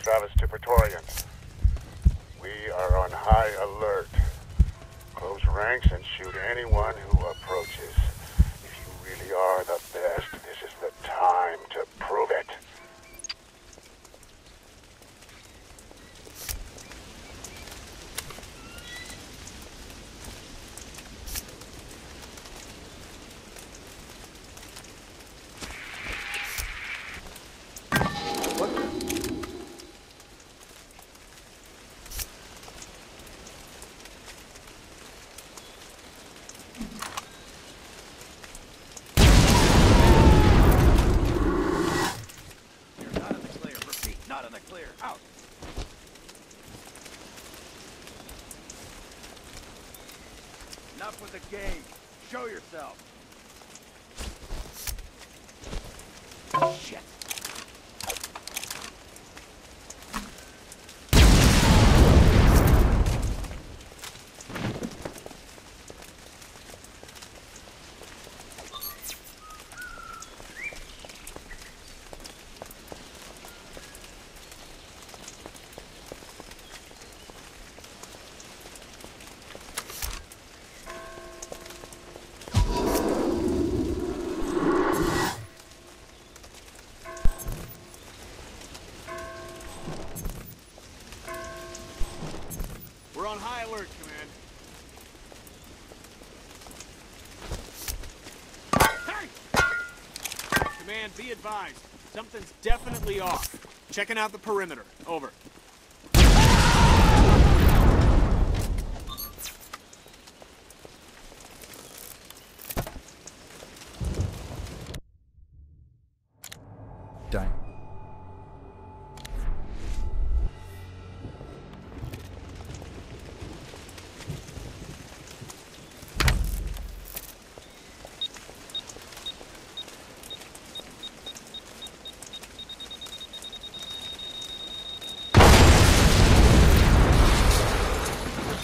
Travis to Praetorian. We are on high alert. Close ranks and shoot anyone who approaches. If you really are the best, this is the time to prove it. Enough with the game. Show yourself. Shit. We're on high alert, Command. Hey! Command, be advised. Something's definitely off. Checking out the perimeter. Over. Dang.